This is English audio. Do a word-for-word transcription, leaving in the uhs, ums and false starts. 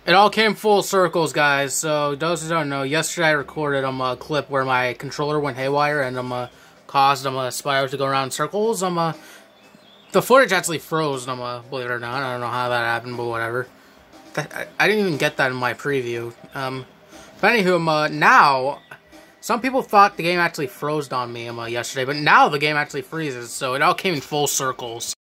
It all came full circles, guys. So, those who don't know, yesterday I recorded um, a clip where my controller went haywire and um, uh, caused um, a spider to go around in circles. Um, uh, the footage actually froze, um, uh, believe it or not. I don't know how that happened, but whatever. That, I, I didn't even get that in my preview. Um, but anywho, um, uh, now, some people thought the game actually froze on me um, uh, yesterday, but now the game actually freezes, so it all came in full circles.